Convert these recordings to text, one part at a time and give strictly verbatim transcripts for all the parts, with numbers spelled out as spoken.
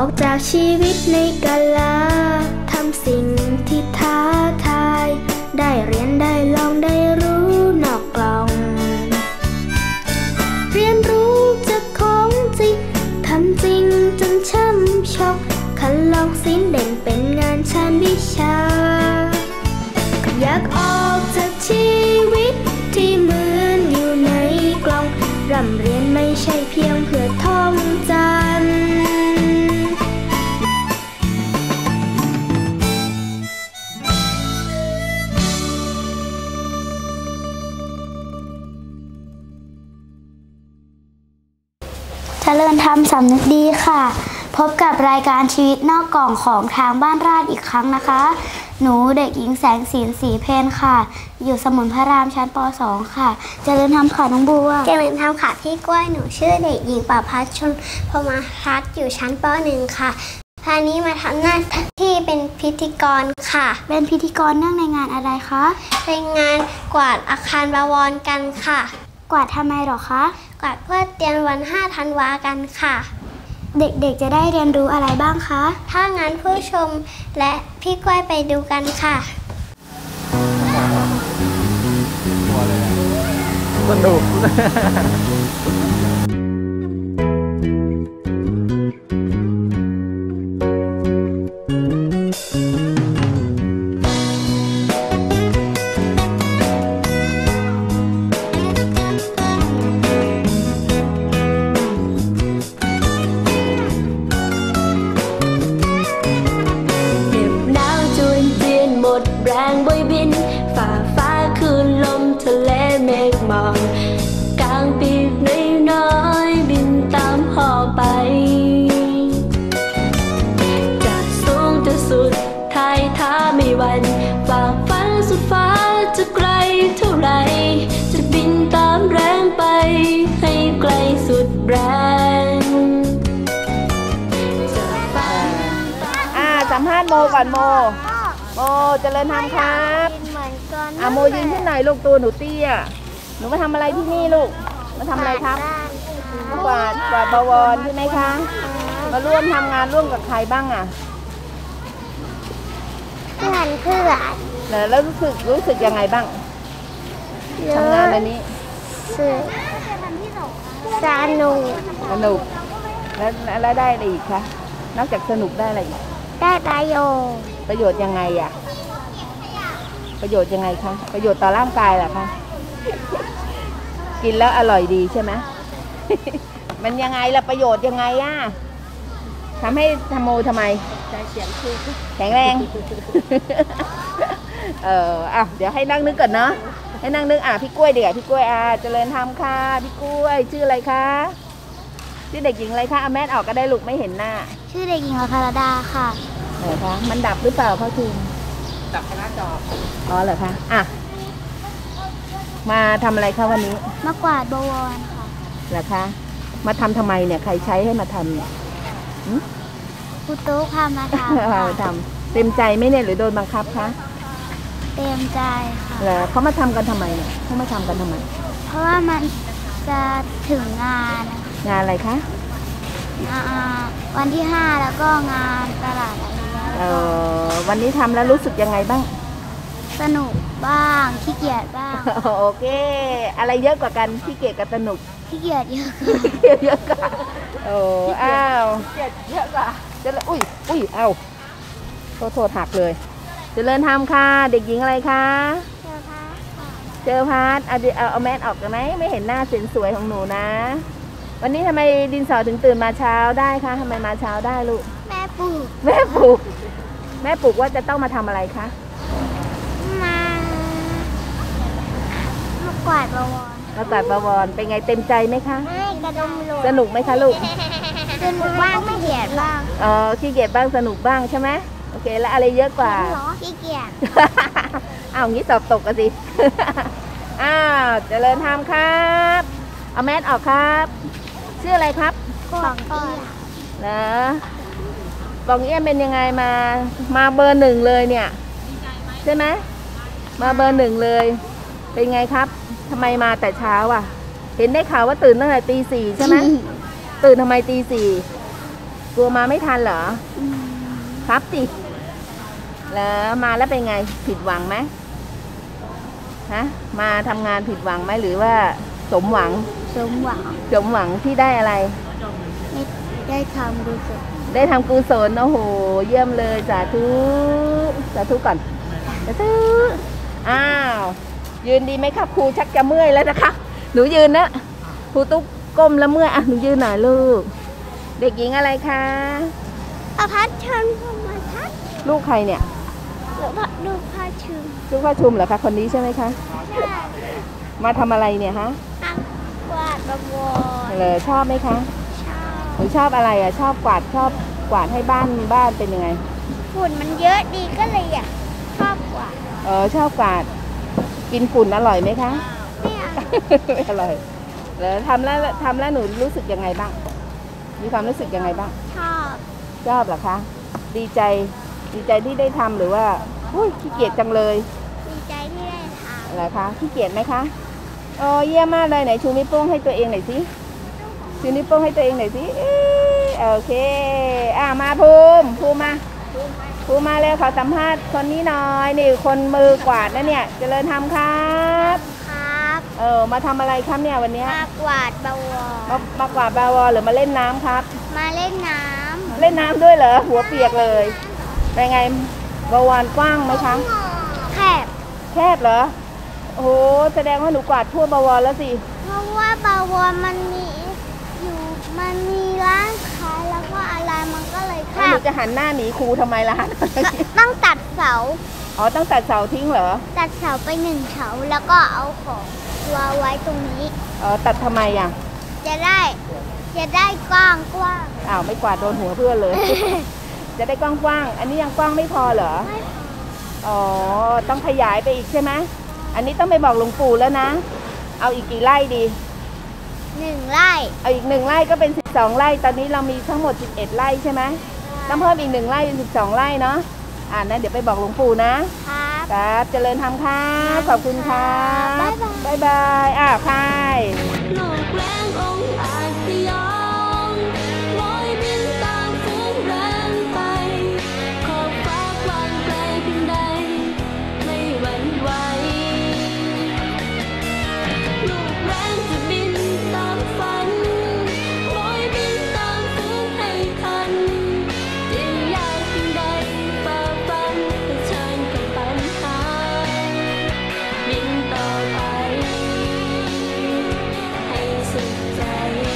อกจากชีวิตในกาลาทำสิ่งที่ท้าทายได้เรียนได้ลองได้รู้นอกกล่องเรียนรู้จากของจริงทำจริงจนช่ำชอกคันลองสิ้นเด่นเป็นงานชั้นวิชาอยากออกจากชีวิตที่เหมือนอยู่ในกล่องร่ำเรียนไม่ใช่เพียงเพื่อท่องจำเจริญธรรมสำนึกดีค่ะพบกับรายการชีวิตนอกกล่องของทางบ้านราชอีกครั้งนะคะหนูเด็กหญิงแสงศีลศรีเพนค่ะอยู่สมุนพระรามชั้นป สอง ค่ะเจริญธรรมค่ะน้องบัวเจริญธรรมค่ะพี่กล้วยหนูชื่อเด็กหญิงประภัสชลพรหมทัศน์อยู่ชั้นป หนึ่ง ค่ะพานี้มาทำหน้าที่เป็นพิธีกรค่ะเป็นพิธีกรเนื่องในงานอะไรคะเป็นงานกวาดอาคารบวรกันค่ะกวาดทำไมหรอคะกวาดเพื่อเตรียมวันห้าธันวากันค่ะเด็กๆจะได้เรียนรู้อะไรบ้างคะถ้างั้นผู้ชมและพี่กล้วยไปดูกันค่ะสนุกแรงบอยบินฝ่าฟ้าคืนลมทะเลเมฆหมอกกลางปีกน้อยๆบินตามหอไปจะสูงจะสุดทายท้าไม่หวั่นฝ่าฟันสุดฟ้าจะไกลเท่าไรจะบินตามแรงไปให้ไกลสุดแรงอ่าสัมภาษณ์โมก่อนโมโมเจริญธรรมครับอ่ะโมยืนขึ้นหน่อยลูกตัวหนูเตี้ยหนูมาทำอะไรที่นี่ลูกมาทำอะไรครับกวาดกวาดบวรใช่ไหมคะมาร่วมทำงานร่วมกับใครบ้างอ่ะเพื่อนเพื่อนแล้วรู้สึกรู้สึกยังไงบ้างทำงานอันนี้สึกสนุกสนุกแล้วแล้วได้อะไรอีกคะนอกจากสนุกได้อะไรอีกได้ประโยชน์ประโยชน์ยังไงอ่ะประโยชน์ยังไงคะประโยชน์ต่อร่างกายเหรอคะกินแล้วอร่อยดีใช่ไหม มันยังไงล่ะประโยชน์ยังไงอ่ะทำให้ทำโมทำไมใจเสียงคือแข็งแรง เอออ่ะเดี๋ยวให้นั่งนึกก่อนเนาะให้นั่งนึกอ่ะพี่กล้วยเดี๋ยวพี่กล้วยอ่ะเจริญธรรมค่ะพี่กล้วยชื่ออะไรคะชื่อเด็กหญิงอะไรคะเอาแมสออกก็ได้ลูกไม่เห็นหน้าชื่อเด็กหญิงอภรดาค่ะเหรอคะมันดับหรือเปล่าพ่อทีมดับหน้าจออ๋อเหรอคะอ่ะมาทำอะไรคะวันนี้มากวาดบวรค่ะเหรอคะมาทำทำไมเนี่ยใครใช้ให้มาทำเนี่ยครูตุ๊กพามาทำค่ะทำเต็มใจไหมเนี่ยหรือโดนบังคับคะเต็มใจค่ะเหรอเขามาทำกันทำไมเนี่ยเขามาทำกันทำไมเพราะว่ามันจะถึงงานงานอะไรคะวันที่ห้าแล้วก็งานตลาดอะไรเออวันนี้ทำแล้วรู้สึกยังไงบ้างสนุกบ้างขี้เกียจบ้างโอเคอะไรเยอะกว่ากันขี้เกียจกับสนุกขี้เกียจเยอะขี้เกียจเยอะกว่าโอ้อ้าวขี้เกียจเยอะกว่าจะอุ้ยอุ้ยเอ้าโทษโทษหักเลยเจริญธรรมค่ะเด็กหญิงอะไรคะเจอพัทเจอพัทเอาเอาเอาแมสออกกันไหมไม่เห็นหน้าสวยๆของหนูนะวันนี้ทำไมดินสอถึงตื่นมาเช้าได้คะทำไมมาเช้าได้ลูกแม่ปลูกแม่ปลูกแม่ปลูกว่าจะต้องมาทำอะไรคะมามากวาดบวรมากวาดบวรเป็นไงเต็มใจไหมคะไม่กระดมลสนุกไหมคะลูกสนุกบ้างไม่เกียจบ้างอ๋อขี้เกียจบ้างสนุกบ้างใช่ไหมโอเคแล้วอะไรเยอะกว่าขี้เกียจอ้าวงี้สอบตกกันสิอ้าวเจริญธรรมครับเอาแมสออกครับชื่ออะไรครับกองเอี้ยนะกองเอี้ยเป็นยังไงมามาเบอร์หนึ่งเลยเนี่ยใช่ไหมมาเบอร์หนึ่งเลยเป็นไงครับทำไมมาแต่เช้าอ่ะเห็นได้ข่าวว่าตื่นตั้งแต่ตีสี่ใช่ไหมตื่นทำไมตีสี่กลัวมาไม่ทันเหรอครับสิแล้วมาแล้วเป็นไงผิดหวังไหมฮะมาทำงานผิดหวังไหมหรือว่าสมหวังสมหวังสมหวังที่ได้อะไรได้ทำกุศลได้ทำกุศลโอ้โหเยี่ยมเลยสาธุสาธุก่อนสาธุอ้าวยืนดีไหมครับครูชักจะเมื่อยแล้วนะคะหนูยืนนะครูตุ๊กก้มแล้วเมื่อยอ่ะหนูยืนหน่อยลูกเด็กหญิงอะไรคะประพัฒน์ชนพรหมทัศน์ลูกใครเนี่ยลูกลูกพาชุมลูกพาชุมเหรอคะคนนี้ใช่ไหมคะใช่มาทำอะไรเนี่ยฮะกวาดบวรเลยชอบไหมคะชอบหนูชอบอะไรอ่ะชอบกวาดชอบกวาดให้บ้านบ้านเป็นยังไงฝุ่นมันเยอะดีก็เลยอยากชอบกวาดเออชอบกวาดกินฝุ่นอร่อยไหมคะไม่อร่อยแล้วทำแล้วทำแล้วหนูรู้สึกยังไงบ้างมีความรู้สึกยังไงบ้างชอบชอบเหรอคะดีใจดีใจที่ได้ทำหรือว่าอุ้ยขี้เกียจจังเลยดีใจที่ได้ทำเหรอคะขี้เกียจไหมคะโอ้เยี่ยมมากเลยไหนชูนิ้วโป้งให้ตัวเองหน่อยสิชูนิ้วโป้งให้ตัวเองหน่อยสิโอเคอ่ะมาภูมิภูมิมาภูมิมาเลยขอสัมภาษณ์คนนี้หน่อยนี่คนมือกวาดนะเนี่ยเจริญธรรมครับครับเออมาทำอะไรครับเนี่ยวันนี้มากวาดบวรมามากวาดบวรหรือมาเล่นน้ำครับมาเล่นน้ำเล่นน้ำด้วยเหรอหัวเปียกเลยเป็นไงบวรกว้างไหมคะแคบแคบเหรอโอ้แสดงว่าหนูกวาดทั่วบวรแล้วสิเพราะว่าบวรมันมีอยู่มันมีร้านขายแล้วก็อะไรมันก็เลยแคบหนูจะหันหน้าหนีครูทำไมล่ะต้องตัดเสาอ๋อต้องตัดเสาทิ้งเหรอตัดเสาไปหนึ่งเสาแล้วก็เอาของวางไว้ตรงนี้อ๋อตัดทำไมอ่ะจะได้จะได้กว้างกว้างอ้าวไม่กวาดโดนหัวเพื่อนเลย จะได้กว้างกว้างอันนี้ยังกว้างไม่พอเหรอไม่พออ๋อต้องขยายไปอีกใช่ไหมอันนี้ต้องไปบอกหลวงปู่แล้วนะเอาอีกกี่ไร่ดีหนึ่งไร่เอาอีกหนึ่งไร่ก็เป็นสิบสองไร่ตอนนี้เรามีทั้งหมดสิบเอ็ดไร่ใช่ไหมต้องเพิ่มอีกหนึ่งไร่เป็นสิบสองไร่เนาะอ่านะเดี๋ยวไปบอกหลวงปู่นะครับครับเจริญธรรมค่ะขอบคุณค่ะบ๊ายบายบ๊ายบายอ้าวค่ะโลกแรงองค์อาจสยองลอยบินตามฝูงแรงไปขอบฟ้ากว้างไกลเพียงใดไม่หวั่นไหวลูกแรงจะบินตามฝันลอยบินตามฝูงให้ทันยิ่งยากเพียงใดฝ่าฟันเผชิญกับปัญหาบินต่อไปให้สุดใจ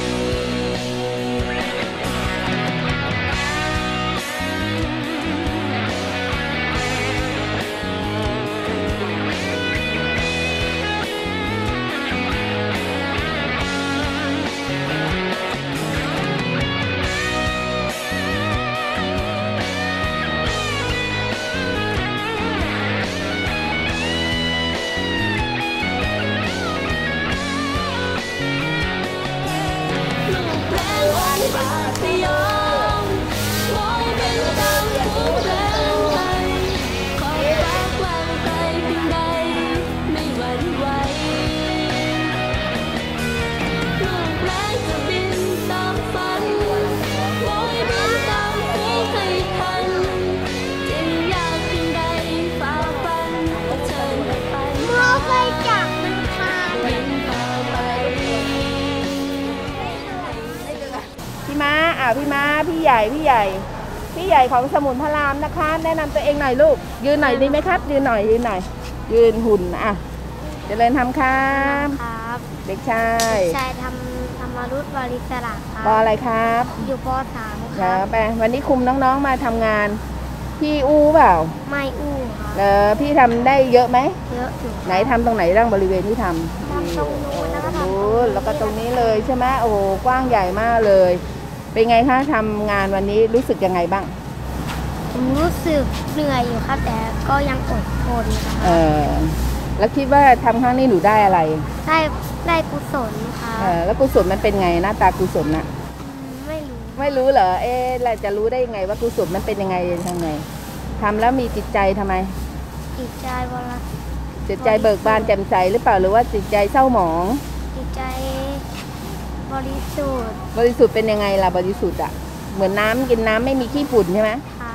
บาดสยองลอยเป็นตามฝูงแรงไปขอบฟ้ากว้างไกลเพียงใดไม่หวั่นไหวลูกแรงจะบินตามฝันลอยบินตามฝูงให้ทันยิ่งยากเพียงใดฝ่าฟันเผชิญกับปัญหาเคยจับมันค่ะบินต่อไปพี่ม้าอ่าพี่ม้าพี่ใหญ่พี่ใหญ่พี่ใหญ่ของสมุนพระรามนะคะแนะนำตัวเองหน่อยลูกยืนหน่อยดีไหมครับยืนหน่อยยืนหน่อยยืนหุ่นอ่ะเจริญธรรมครับครับเด็กชายชายทำธรรมรุตวาริศระครับปออะไรครับอยู่ปอสามครับไปวันนี้คุมน้องๆมาทำงานพี่อู้เปล่าไม่อู้ครับเออพี่ทำได้เยอะไหมเยอะอยู่ไหนทำตรงไหนร่างบริเวณที่ทำทำตรงนู้นแล้วก็ทำแล้วก็ตรงนี้เลยใช่ไหมโอ้โหกว้างใหญ่มากเลยเป็นไงคะทำงานวันนี้รู้สึกยังไงบ้างผมรู้สึกเหนื่อยอยู่ครับแต่ก็ยังอดทนค่ะเออแล้วคิดว่าทำครั้งนี้หนูได้อะไรได้ได้กุศลค่ะเออแล้วกุศลมันเป็นไงหน้าตากุศลน่ะไม่รู้ไม่รู้เหรอเอ๊ะเราจะรู้ได้ยังไงว่ากุศลมันเป็นยังไงทำไงทำแล้วมีจิตใจทำไมจิตใจบริจิตใจเบิกบานแจ่มใสหรือเปล่าหรือว่าจิตใจเศร้าหมองจิตใจบริสุทธิ์บริสุทธิ์เป็นยังไงล่ะบริสุทธิ์อ่ะเหมือนน้ำกินน้ำไม่มีขี้ฝุ่นใช่ไหมค่ะ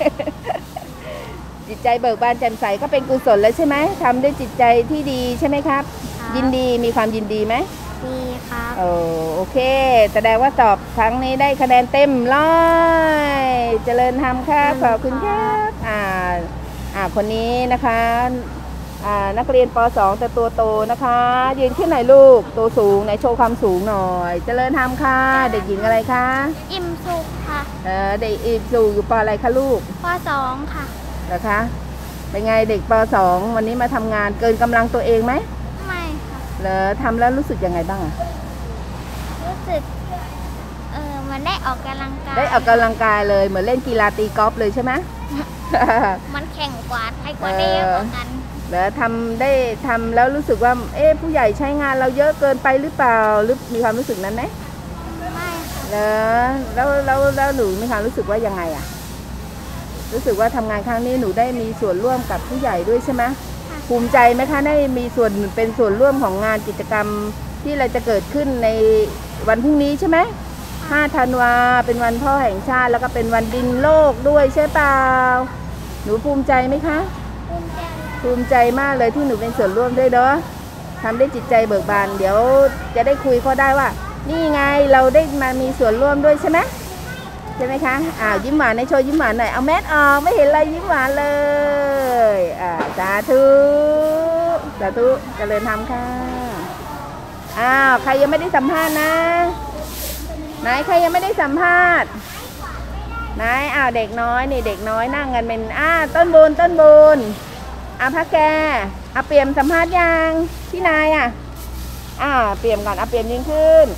จิตใจเบิกบานแจ่มใสก็เป็นกุศลแล้วใช่ไหมทำด้วยจิตใจที่ดีใช่ไหมครับ ยินดีมีความยินดีไหมมีครับโอ้โอเคแสดงว่าสอบครั้งนี้ได้คะแนนเต็มร้อยเจริญธรรมครับขอบคุณครับอ่าอ่าคนนี้นะคะอ่านักเรียนป สอง แต่ตัวโตนะคะยืนขึ้นหน่อยลูกตัวสูงไหนโชว์ความสูงหน่อยเจริญธรรมค่ะเด็กหญิงอะไรคะอิ่มสุขค่ะเออเด็กอีกสูงอยู่ปอะไรคะลูกปสองค่ะเหรอคะเป็นไงเด็กป สอง วันนี้มาทำงานเกินกำลังตัวเองไหมไม่ค่ะเหรอทำแล้วรู้สึกยังไงบ้างอะรู้สึกเออมันได้ออกกำลังกายได้ออกกำลังกายเลยเหมือนเล่นกีฬาตีกอล์ฟเลยใช่ไหมมันแข่งกว่าใครกว่าได้เยอะกว่ากันแล้วทำได้ทำแล้วรู้สึกว่าเอ๊ะผู้ใหญ่ใช้งานเราเยอะเกินไปหรือเปล่าหรือมีความรู้สึกนั้นไหมไม่ค่ะแล้วแล้วแล้วแล้วหนูมีความรู้สึกว่ายังไงอะรู้สึกว่าทำงานครั้งนี้หนูได้มีส่วนร่วมกับผู้ใหญ่ด้วยใช่ไหมภูมิใจไหมคะได้มีส่วนเป็นส่วนร่วมของงานกิจกรรมที่เราจะเกิดขึ้นในวันพรุ่งนี้ใช่ไหมห้าธันวาเป็นวันพ่อแห่งชาติแล้วก็เป็นวันดินโลกด้วยใช่เปล่าหนูภูมิใจไหมคะภูมิใจภูมิใจมากเลยที่หนูเป็นส่วนร่วมด้วยเนาะทำได้จิตใจเบิกบานเดี๋ยวจะได้คุยเขาได้ว่านี่ไงเราได้มามีส่วนร่วมด้วยใช่ไหมใช่ไหมคะอ้าวยิ้มหวานในโชว์ยิ้มหวานหน่อยเอาแมสออกไม่เห็นอะไรยิ้มหวานเลยอ่าสาธุสาธุเจริญธรรมค่ะอ้าวใครยังไม่ได้สัมภาษณ์นะไหนใครยังไม่ได้สัมภาษณ์ไหนอ้าวเด็กน้อยนี่เด็กน้อยนั่งกันเป็นอ้าต้นบุญต้นบุญอาพระแกอาเปียมสัมภาษณ์ยังพี่นายอ่ะอ่าเปียมก่อนอาเปียมยิงขึ้น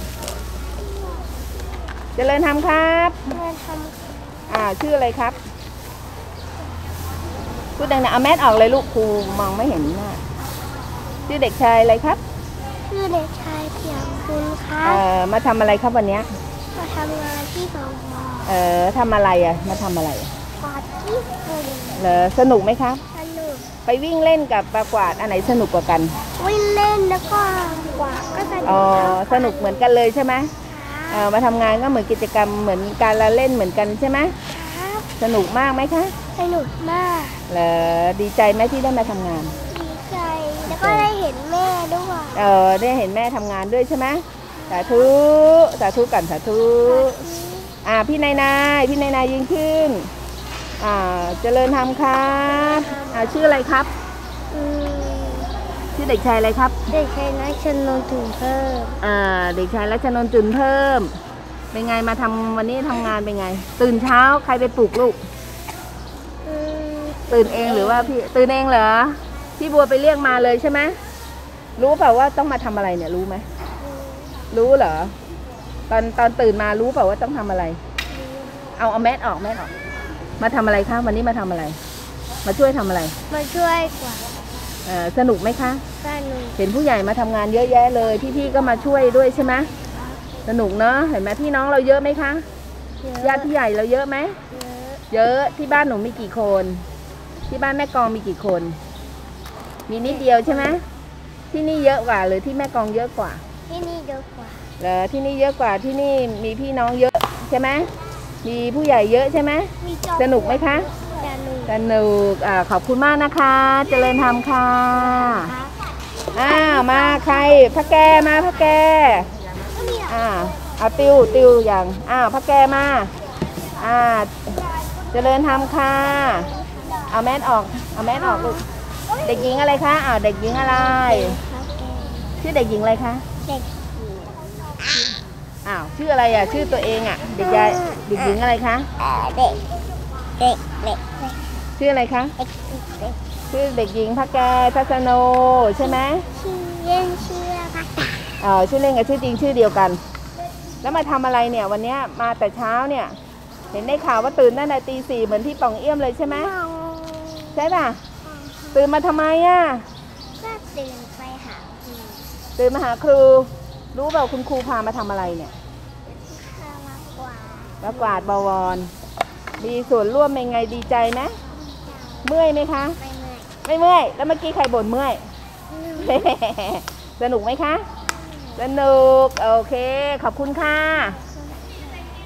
เจริญธรรมครับเพื่อนทอ่าชื่ออะไรครับพูดดังๆเอาแมสออกเลยลูกครูมองไม่เห็นหน้าชื่อเด็กชายอะไรครับำชื่อเด็กชายเพียงคุณค่ะเอ่อมาทำอะไรครับวันเนี้ยมาทำงานที่สพเอ่อทำอะไรอ่ะมาทำอะไรกวาดที่ฝุ่นเหรอสนุกไหมครับสนุกไปวิ่งเล่นกับปลากวาดอันไหนสนุกกว่ากันวิ่งเล่นแล้วก็กวาดก็สนุกอ๋อเท่าสนุกเหมือนกันเลยใช่ไหมเออมาทำงานก็เหมือนกิจกรรมเหมือนการละเล่นเหมือนกันใช่ไหมครับสนุกมากไหมคะสนุกมากเหรอดีใจไหมที่ได้มาทำงานดีใจแล้วก็ได้เห็นแม่ด้วยเออได้เห็นแม่ทำงานด้วยใช่ไหมสาธุสาธุกันสาธุอ่าพี่นายนายพี่นายนายยิงขึ้นอ่าเจริญธรรมครับอ่าชื่ออะไรครับอืมชื่อเด็กชายอะไรครับเด็กชายนักชนนถึงเพิ่มอ่าเด็กชายรัชนนท์จุนเพิ่มเป็นไงมาทำวันนี้ทำงานเป็นไง ตื่นเช้าใครไปปลุกลูกอืมตื่นเองหรือว่าพี่ตื่นเองเหรอพี่บัวไปเรียกมาเลยใช่ไหมรู้เปล่าว่าต้องมาทำอะไรเนี่ยรู้ไหมรู้เหรอตอนตอนตื่นมารู้เปล่าว่าต้องทำอะไร เอาเอาแมสออกแมสออกมาทำอะไรคะวันนี้มาทำอะไร มาช่วยทำอะไรมาช่วยกวาดเอ่อสนุกไหมคะสนุกเห็นผู้ใหญ่มาทำงานเยอะแยะเลยพี่ๆก็มาช่วยด้วยใช่ไหมสนุกเนาะเห็นไหมพี่น้องเราเยอะไหมคะเยอะญาติพี่ใหญ่เราเยอะไหมเยอะเยอะที่บ้านหนูมีกี่คน ที่บ้านแม่กองมีกี่คน มีนิดเดียวใช่ไหมที่นี่เยอะกว่าหรือที่แม่กองเยอะกว่าที่นี่เยอะกว่าเหรอที่นี่เยอะกว่าที่นี่มีพี่น้องเยอะใช่ไหมมีผู้ใหญ่เยอะใช่ไหมมีจอสนุกไหมคะสนุกสนุกอ่าขอบคุณมากนะคะเจริญธรรมค่ะอ้าวมาใครพระแกมาพระแกอ่าเอาติวติวอย่างอ้าวพระแกมาอ่าเจริญธรรมค่ะเอาแมสออกเอาแมสออกลูกเด็กหญิงอะไรคะอ้าวเด็กหญิงอะไรชื่อเด็กหญิงอะไรคะเด็กอ้าวชื่ออะไรอ่ะชื่อตัวเองอ่ะเด็กยายเด็กหญิงอะไรคะเอ่อเด็กเด็กเด็กเด็กชื่ออะไรคะเด็กเด็กชื่อเด็กหญิงพระแกทัศโนใช่ไหมชื่อเล่นชื่ออะไรอ๋อชื่อเล่นกับชื่อจริงชื่อเดียวกัน แล้วมาทำอะไรเนี่ยวันนี้มาแต่เช้าเนี่ยเห็นได้ข่าวว่าตื่นตั้งแต่ตีสี่เหมือนที่ป่องเอี้ยมเลยใช่ไหมใช่ป่ะตื่นมาทำไมอ่ะก็ตื่นไปหาครูตื่นมาหาครูรู้เปล่าคุณครูพามาทำอะไรเนี่ยข้ามากว่ามากวาดบวรมีส่วนร่วมเป็นไงดีใจไหมเมื่อยไหมคะไม่เมื่อยไม่เมื่อยแล้วเมื่อกี้ใครบ่นเมื่อย สนุกไหมคะสนุกโอเคขอบคุณค่ะ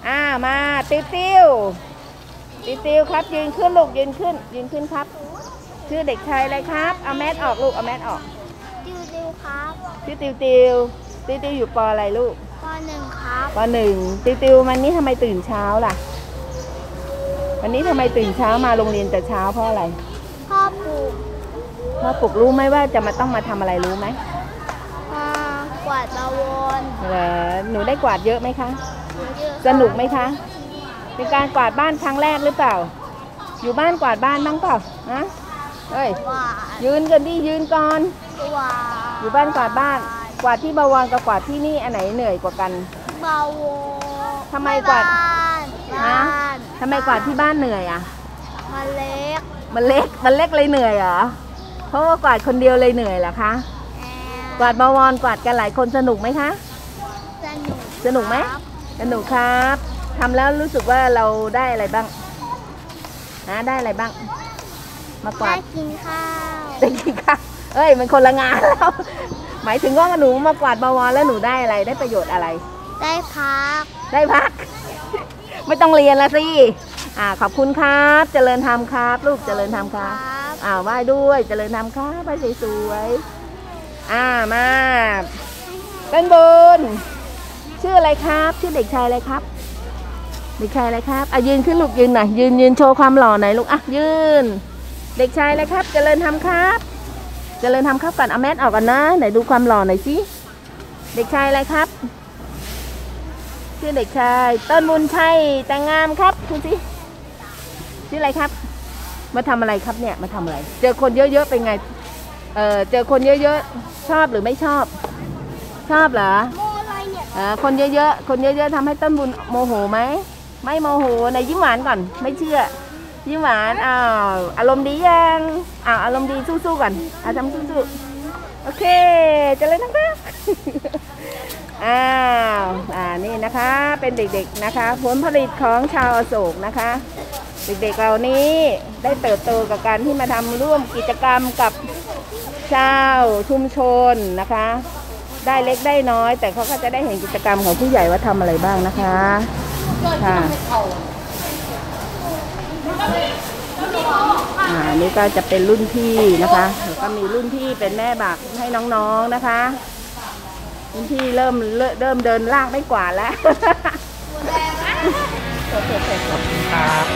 อ่ามาติวติวติวติวครับยืนขึ้นลูกยืนขึ้นยืนขึ้นครับชื่อเด็กชายอะไรครับเอาแมสออกลูกเอาแมสออกติวติวครับชื่อติวติวติวติวอยู่ป.อะไรลูกป.หนึ่งครับป.หนึ่งติวติววันนี้ทำไมตื่นเช้าล่ะวันนี้ทำไมตื่นเช้ามาโรงเรียนแต่เช้าเพราะอะไรพ่อปลุกพ่อปลุกรู้ไหมว่าจะมาต้องมาทำอะไรรู้ไหมกวาดบาวรเหรอหนูได้กวาดเยอะไหมคะสนุกไหมคะเป็นการกวาดบ้านครั้งแรกหรือเปล่าอยู่บ้านกวาดบ้านบ้างเปล่าฮะเฮ้ยยืนกันดิยืนก่อนอยู่บ้านกวาดบ้านกวาดที่บาวรกับกวาดที่นี่อันไหนเหนื่อยกว่ากันบาวรทำไมกวาดฮะทำไมกวาดที่บ้านเหนื่อยอ่ะมันเล็กมันเล็กมันเล็กเลยเหนื่อยเหรอเพราะว่ากวาดคนเดียวเลยเหนื่อยเหรอคะกวาดบาวรกวาดกันหลายคนสนุกไหมคะสนุกสนุกไหมสนุกครับทำแล้วรู้สึกว่าเราได้อะไรบ้างนะได้อะไรบ้างมากวาดได้กินข้าวได้กินข้าวเอ้ยมันคนละงานแล้วหมายถึงว่าหนูมากวาดบาวรแล้วหนูได้อะไรได้ประโยชน์อะไรได้พักได้พักไม่ต้องเรียนละสิอ่าขอบคุณครับเจริญธรรมครับลูกเจริญธรรมครับอ่าไหว้ด้วยเจริญธรรมครับไหว้สวยๆอ่ามาเป็นบุญชื่ออะไรครับชื่อเด็กชายอะไรครับเด็กชายอะไรครับอ่ะยืนขึ้นลูกยืนหน่อยยืนยืนโชว์ความหล่อหน่อยลูกอ่ะยืนเด็กชายอะไรครับเจริญธรรมครับเจริญธรรมครับก่อนเอาแมสออกก่อนนะไหนดูความหล่อหน่อยสิเด็กชายอะไรครับชื่อเด็กชายต้นบุญชัยแต่งงามครับคุณสิชื่ออะไรครับมาทำอะไรครับเนี่ยมาทำอะไรเจอคนเยอะๆเป็นไงเออเจอคนเยอะๆชอบหรือไม่ชอบชอบเหรอเออคนเยอะๆคนเยอะๆทำให้ต้นบุญโมโหไหมไม่โมโหในยิ้มหวานก่อนไม่เชื่อยิ้มหวานอ้าวอารมณ์ดียังอ้าวอารมณ์ดีสู้ๆก่อนอ่ะทำสู้ๆโอเคจะเลยนะครับอ้าวอ่านี่นะคะเป็นเด็กๆนะคะผลผลิตของชาวอโศกนะคะเด็กๆเหล่านี้ได้เติบโตกับการที่มาทำร่วมกิจกรรมกับชาวชุมชนนะคะได้เล็กได้น้อยแต่เขาก็จะได้เห็นกิจกรรมของผู้ใหญ่ว่าทำอะไรบ้างนะคะค่ะอ่านี่ก็จะเป็นรุ่นพี่นะคะแล้วก็มีรุ่นพี่เป็นแม่บักให้น้องๆนะคะรุ่นพี่เริ่มเริ่มเดินลากไม่กวาดแล้วขอบคุณครับ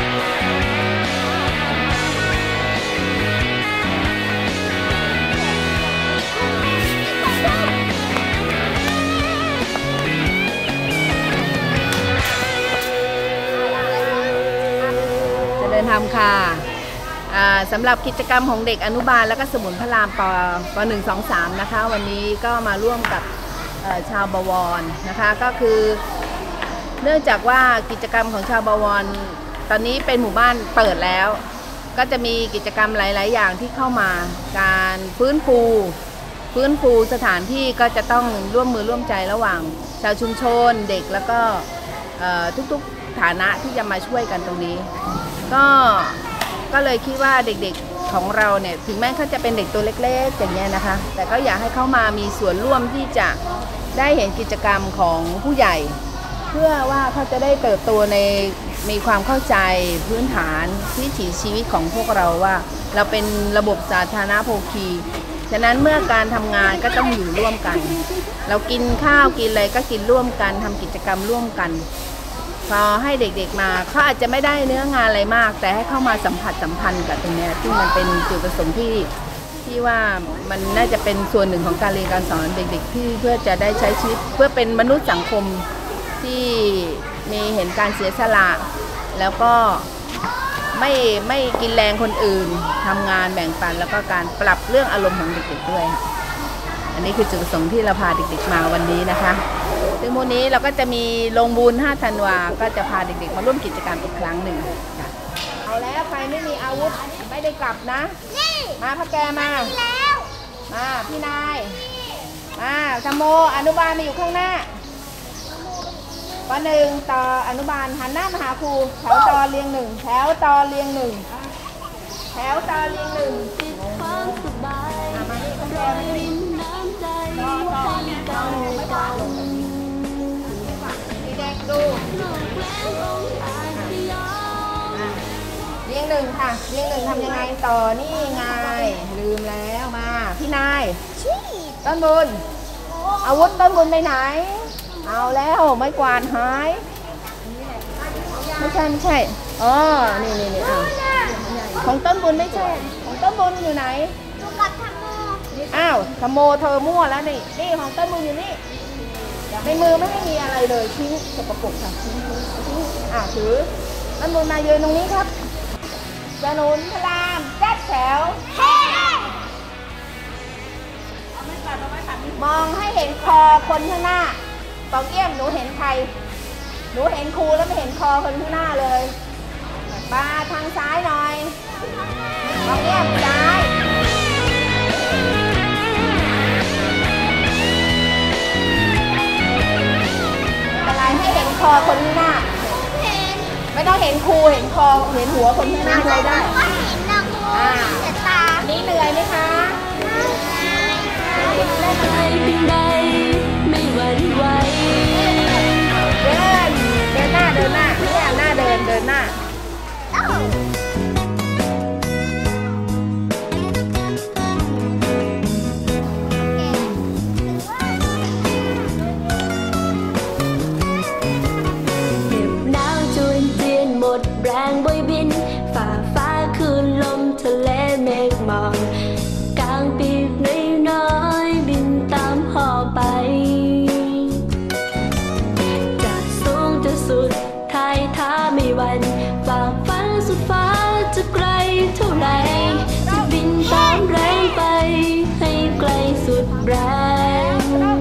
ทำค่ะสำหรับกิจกรรมของเด็กอนุบาลและก็สมุนพระรามปปหนึ่งสองสามนะคะวันนี้ก็มาร่วมกับชาวบวรนะคะก็คือเนื่องจากว่ากิจกรรมของชาวบวรตอนนี้เป็นหมู่บ้านเปิดแล้วก็จะมีกิจกรรมหลายๆอย่างที่เข้ามาการฟื้นฟูฟื้นฟูสถานที่ก็จะต้องร่วมมือร่วมใจระหว่างชาวชุมชนเด็กแล้วก็ทุกๆฐานะที่จะมาช่วยกันตรงนี้ก็ก็เลยคิดว่าเด็กๆของเราเนี่ยถึงแม้เขาจะเป็นเด็กตัวเล็กๆอย่างเงี้ยนะคะแต่ก็อยากให้เขามามีส่วนร่วมที่จะได้เห็นกิจกรรมของผู้ใหญ่เพื่อว่าเขาจะได้เติบโตในมีความเข้าใจพื้นฐานวิถีชีวิตของพวกเราว่าเราเป็นระบบสาธารณโภคีฉะนั้นเมื่อการทำงานก็ต้องอยู่ร่วมกันเรากินข้าวกินอะไรก็กินร่วมกันทำกิจกรรมร่วมกันพอให้เด็กๆมาเขาอาจจะไม่ได้เนื้องานอะไรมากแต่ให้เข้ามาสัมผัสสัมพันธ์กับตรงนี้ที่มันเป็นจุดประสงค์ที่ที่ว่ามันน่าจะเป็นส่วนหนึ่งของการเรียนการสอนเด็กๆที่เพื่อจะได้ใช้ชีวิตเพื่อเป็นมนุษย์สังคมที่มีเห็นการเสียสละแล้วก็ไม่ไม่กินแรงคนอื่นทำงานแบ่งปันแล้วก็การปรับเรื่องอารมณ์ของเด็กๆด้วยอันนี้คือจุดประสงค์ที่เราพาเด็กๆมาวันนี้นะคะซึ่งวันนี้เราก็จะมีลงบุญห้าธันวาก็จะพาเด็กๆมาร่วมกิจกรรมอีกครั้งหนึ่งเอาแล้วใครไม่มีอาวุธไม่ได้กลับนะมาพ่อแกมามาพี่นายมาธโมอนุบาลมาอยู่ข้างหน้าปหนึ่งต่ออนุบาลหันหน้ามาหาครูแถวต่อเรียงหนึ่งแถวต่อเรียงหนึ่งแถวต่อเรียงหนึ่งมานี่พ่อแกมานี่ต่อต่อต่อไม่ต่อเด็กๆดูหนึ่งค่ะเรียงหนึ่งทำยังไงต่อนี่ไงลืมแล้วมาพี่นายต้นบุญอาวุธต้นบุญไปไหนเอาแล้วไม้กวาดหายไม่ใช่ไม่ใช่อ๋อนี่นี่นี่ของต้นบุญไม่ใช่ของต้นบุญอยู่ไหนอ้าวธโมเธอมั่วแล้วนี่นี่ของต้นบุญอยู่นี่ในมือไม่ได้มีอะไรเลยทิ้งสกปรกค่ะทิ้งทิ้งอ่าถือต้นบุญมายืนตรงนี้ครับจะหนุนพลามแจ๊ดแถวมองให้เห็นคอคนข้างหน้าเป่าเกี้ยมหนูเห็นใครหนูเห็นครูแล้วไม่เห็นคอคนข้างหน้าเลยมาทางซ้ายหน่อยเป่าเกี้ยมซ้ายอะไรให้เห็นคอคนข้างหน้าไม่ต้องเห็นครูเห็นคอเห็นหัวคนข้างหน้าเลยได้อ่านี่เหนื่อยไหมคะไม่หวั่นไหวเดินเดินหน้าเดินหน้าเนี่ยหน้าเดินเดินหน้าเหน็บหนาวจนเจียนหมดแรงบอยบินฝ่าฟ้าคืนลมทะเลเมฆหมอกกลางปีกน้อยๆบินตามหอไปจะสูงจะสุดทายท้าไม่หวั่นฝ่าฟันสุดฟ้าจะไกลเท่าไรจะบินตามแรงไปให้ไกลสุดแรง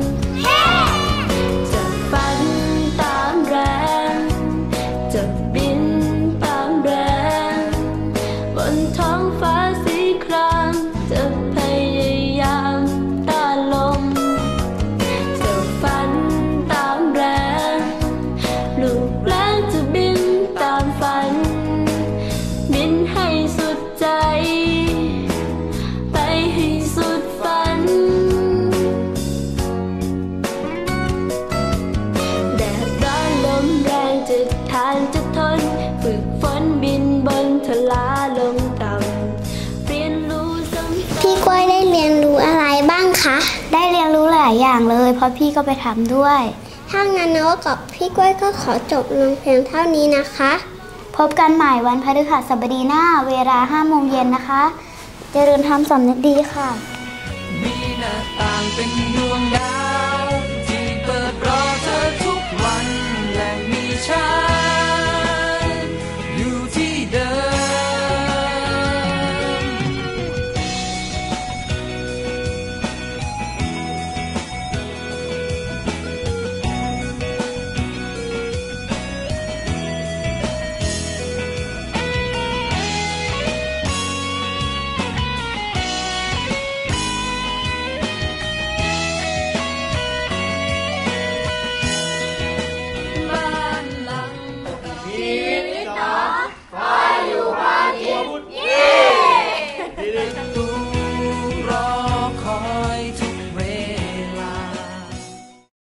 จะฝันตามแรงจะบินตามแรงบนท้องฟ้าสีครามจะพยายามต้านลมจะฝันตามแรงลูกแรงจะบินตามฝันบินให้สุดใจไปให้สุดฝันแดดร้อนลมแรงจะทานจะทนฝึกฝนบินบนทลาลมต่ำเรียนรู้ซ้ำพี่กล้วยได้เรียนรู้อะไรบ้างคะได้เรียนรู้หลายอย่างเลยเพราะพี่ก็ไปทำด้วยถ้างั้นโน้ตกับพี่กล้วยก็ขอจบลงเพียงเท่านี้นะคะพบกันใหม่วันพฤหัสบดีหน้าเวลาห้าโมงเย็นนะคะเจริญธรรมสำนึกดีค่ะมีหน้าต่างเป็นดวงดาวที่เปิดรอเธอทุกวันและมีฉัน